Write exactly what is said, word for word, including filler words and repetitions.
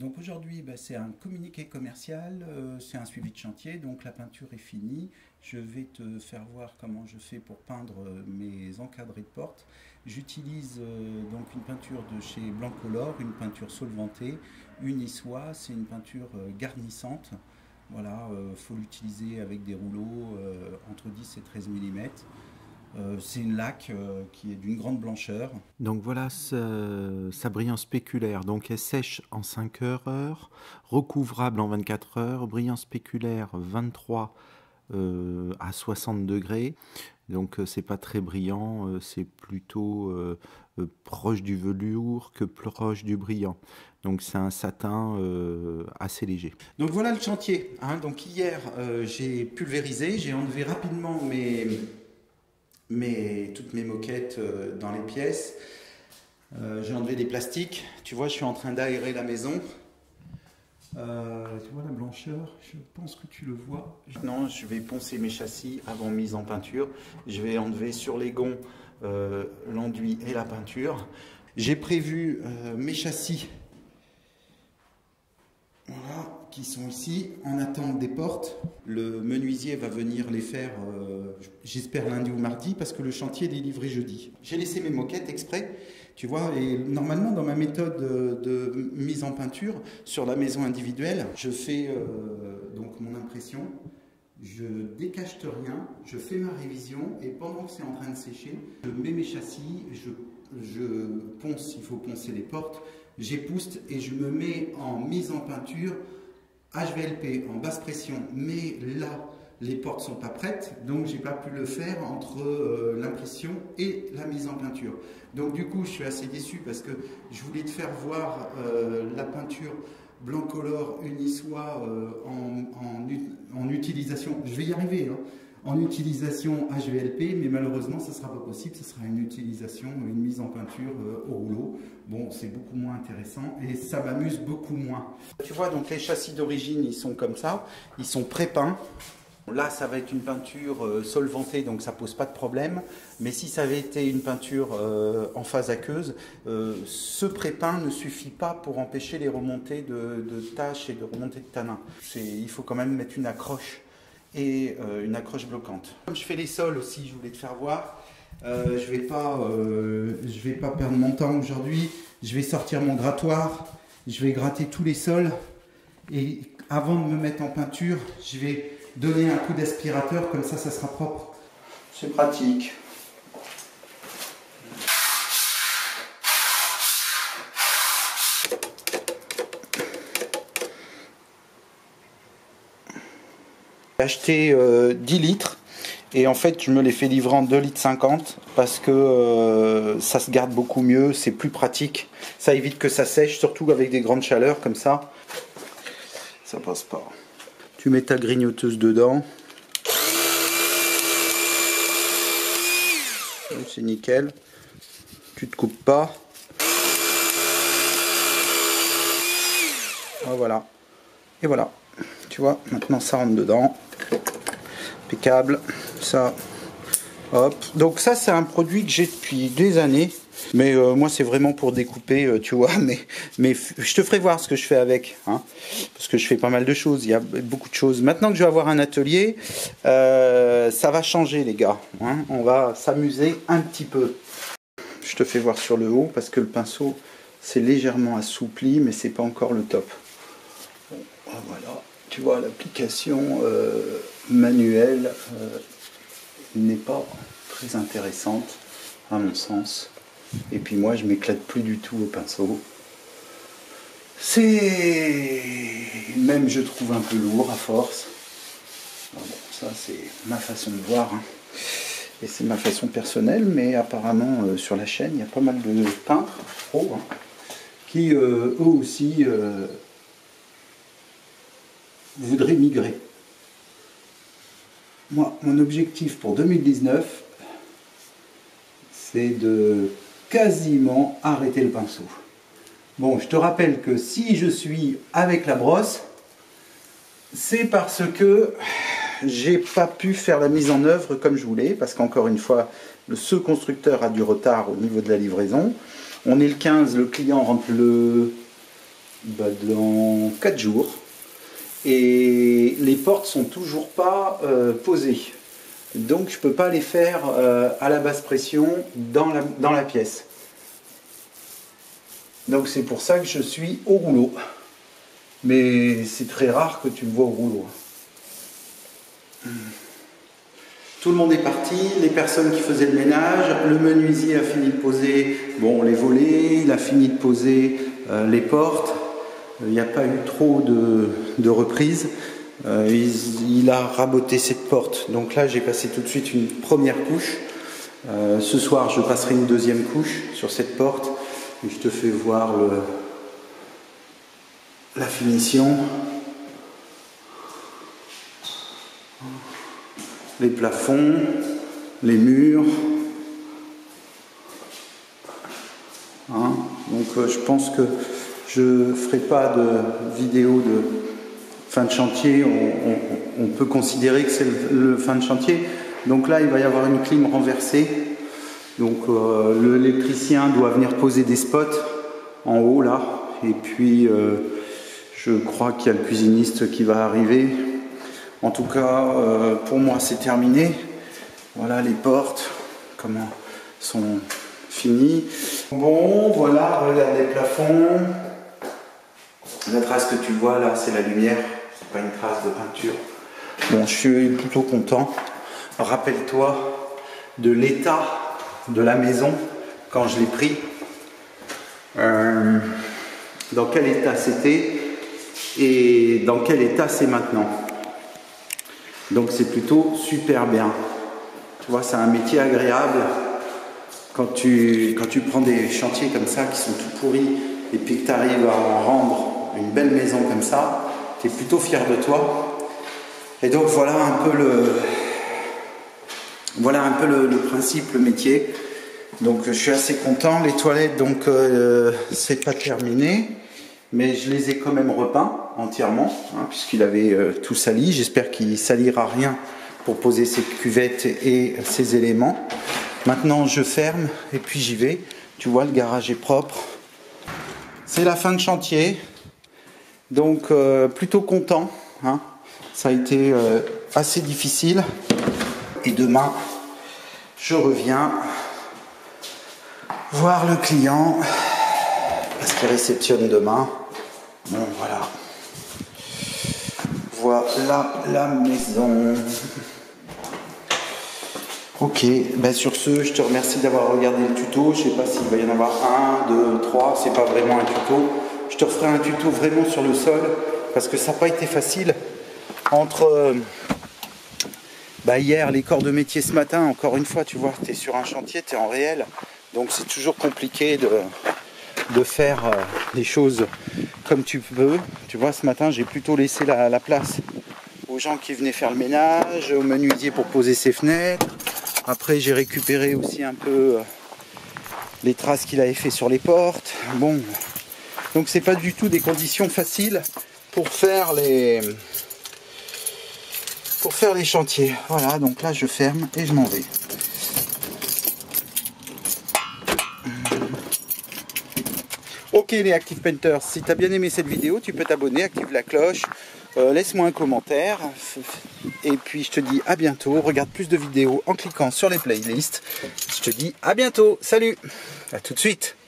Donc aujourd'hui, bah, c'est un communiqué commercial, euh, c'est un suivi de chantier, donc la peinture est finie. Je vais te faire voir comment je fais pour peindre euh, mes encadrés de porte. J'utilise euh, donc une peinture de chez Blancolor, une peinture solvantée, Unissois, c'est une peinture euh, garnissante. Voilà, il euh, faut l'utiliser avec des rouleaux euh, entre dix et treize millimètres. Euh, c'est une laque euh, qui est d'une grande blancheur. Donc voilà sa, sa brillance spéculaire. Donc elle sèche en cinq heures, recouvrable en vingt-quatre heures, brillance spéculaire vingt-trois euh, à soixante degrés. Donc euh, c'est pas très brillant, euh, c'est plutôt euh, euh, proche du velours que proche du brillant. Donc c'est un satin euh, assez léger. Donc voilà le chantier. Hein. Donc hier euh, j'ai pulvérisé, j'ai enlevé rapidement mes Mes, toutes mes moquettes euh, dans les pièces. Euh, j'ai enlevé des plastiques. Tu vois, je suis en train d'aérer la maison. Euh, tu vois la blancheur, je pense que tu le vois. Non, je vais poncer mes châssis avant mise en peinture. Je vais enlever sur les gonds euh, l'enduit et la peinture. J'ai prévu euh, mes châssis. Voilà, qui sont ici, en attente des portes. Le menuisier va venir les faire, euh, j'espère lundi ou mardi, parce que le chantier est livré jeudi. J'ai laissé mes moquettes exprès, tu vois, et normalement dans ma méthode de, de mise en peinture, sur la maison individuelle, je fais euh, donc mon impression, je décachete rien, je fais ma révision, et pendant que c'est en train de sécher, je mets mes châssis, je, je ponce, il faut poncer les portes, j'épouste et je me mets en mise en peinture H V L P en basse pression, mais là les portes sont pas prêtes, donc j'ai pas pu le faire entre euh, l'impression et la mise en peinture. Donc du coup je suis assez déçu parce que je voulais te faire voir euh, la peinture Blancolor Unissois euh, en, en, en utilisation, je vais y arriver, hein, en utilisation H V L P, mais malheureusement ça ne sera pas possible, ce sera une utilisation, une mise en peinture euh, au rouleau. Bon, c'est beaucoup moins intéressant et ça m'amuse beaucoup moins. Tu vois, donc les châssis d'origine, ils sont comme ça, ils sont pré-peints. Là, ça va être une peinture euh, solvantée, donc ça pose pas de problème. Mais si ça avait été une peinture euh, en phase aqueuse, euh, ce pré-peint ne suffit pas pour empêcher les remontées de, de taches et de remontées de tanins. Il faut quand même mettre une accroche et euh, une accroche bloquante. Comme je fais les sols aussi, je voulais te faire voir. Euh, je vais pas, euh, je vais pas perdre mon temps aujourd'hui. Je vais sortir mon grattoir. Je vais gratter tous les sols et avant de me mettre en peinture, je vais donner un coup d'aspirateur, comme ça, ça sera propre. C'est pratique. J'ai acheté euh, dix litres et en fait je me les fais livrer en deux litres cinquante parce que euh, ça se garde beaucoup mieux, c'est plus pratique. Ça évite que ça sèche, surtout avec des grandes chaleurs comme ça. Ça passe pas. Tu mets ta grignoteuse dedans. C'est nickel. Tu te coupes pas. Ah, voilà. Et voilà. Tu vois, maintenant ça rentre dedans. Impeccable. Ça. Hop. Donc ça c'est un produit que j'ai depuis des années. Mais euh, moi c'est vraiment pour découper, euh, tu vois, mais, mais je te ferai voir ce que je fais avec, hein, parce que je fais pas mal de choses, il y a beaucoup de choses. Maintenant que je vais avoir un atelier, euh, ça va changer les gars, hein, on va s'amuser un petit peu. Je te fais voir sur le haut, parce que le pinceau c'est légèrement assoupli, mais c'est pas encore le top. Bon, voilà, tu vois l'application euh, manuelle euh, n'est pas très intéressante à mon sens. Et puis moi je m'éclate plus du tout au pinceau. C'est même je trouve un peu lourd à force. Alors bon, ça c'est ma façon de voir. Hein. Et c'est ma façon personnelle, mais apparemment euh, sur la chaîne il y a pas mal de peintres pros hein, qui euh, eux aussi euh, voudraient migrer. Moi, mon objectif pour deux mille dix-neuf, c'est de quasiment arrêter le pinceau. Bon, je te rappelle que si je suis avec la brosse, c'est parce que j'ai pas pu faire la mise en œuvre comme je voulais, parce qu'encore une fois, ce constructeur a du retard au niveau de la livraison. On est le quinze, le client rentre le bah, dans quatre jours. Et les portes sont toujours pas euh, posées. Donc je peux pas les faire euh, à la basse pression dans la, dans la pièce. Donc c'est pour ça que je suis au rouleau. Mais c'est très rare que tu me vois au rouleau. Tout le monde est parti, les personnes qui faisaient le ménage, le menuisier a fini de poser bon, les volets, il a fini de poser euh, les portes. Il n'y a pas eu trop de, de reprises. Euh, il, il a raboté cette porte. Donc là, j'ai passé tout de suite une première couche. Euh, ce soir, je passerai une deuxième couche sur cette porte. Et je te fais voir le, la finition. Les plafonds, les murs. Hein, donc euh, je pense que je ne ferai pas de vidéo de fin de chantier. On, on, on peut considérer que c'est le, le fin de chantier. Donc là, il va y avoir une clim renversée. Donc euh, l'électricien doit venir poser des spots en haut là. Et puis euh, je crois qu'il y a le cuisiniste qui va arriver. En tout cas, euh, pour moi, c'est terminé. Voilà les portes, comment sont finies. Bon, voilà, regarde les plafonds. La trace que tu vois là, c'est la lumière. C'est pas une trace de peinture. Bon, je suis plutôt content. Rappelle-toi de l'état de la maison quand je l'ai pris. Euh, dans quel état c'était et dans quel état c'est maintenant. Donc c'est plutôt super bien. Tu vois, c'est un métier agréable. Quand tu, quand tu prends des chantiers comme ça qui sont tout pourris et puis que tu arrives à en rendre une belle maison comme ça, tu es plutôt fier de toi. Et donc voilà un peu le, voilà un peu le, le principe, le métier. Donc je suis assez content. Les toilettes, donc euh, c'est pas terminé. Mais je les ai quand même repeints entièrement, hein, puisqu'il avait euh, tout sali. J'espère qu'il ne salira rien pour poser ses cuvettes et ses éléments. Maintenant, je ferme et puis j'y vais. Tu vois, le garage est propre. C'est la fin de chantier. Donc, euh, plutôt content. Hein. Ça a été euh, assez difficile. Et demain, je reviens voir le client parce qu'il réceptionne demain. Bon, voilà. Voilà la maison. Ok, ben sur ce, je te remercie d'avoir regardé le tuto. Je sais pas s'il va y en avoir un, deux, trois. C'est pas vraiment un tuto. Je te referai un tuto vraiment sur le sol parce que ça n'a pas été facile. Entre euh, bah hier, les corps de métier ce matin, encore une fois, tu vois, tu es sur un chantier, tu es en réel. Donc c'est toujours compliqué de... de faire euh, les choses comme tu peux. Tu vois, ce matin, j'ai plutôt laissé la, la place aux gens qui venaient faire le ménage, au menuisier pour poser ses fenêtres. Après, j'ai récupéré aussi un peu euh, les traces qu'il avait fait sur les portes. Bon, donc c'est pas du tout des conditions faciles pour faire les pour faire les chantiers. Voilà, donc là, je ferme et je m'en vais. Ok les Active Painters, si tu as bien aimé cette vidéo, tu peux t'abonner, active la cloche, euh, laisse-moi un commentaire. Et puis je te dis à bientôt. Regarde plus de vidéos en cliquant sur les playlists. Je te dis à bientôt. Salut, à tout de suite.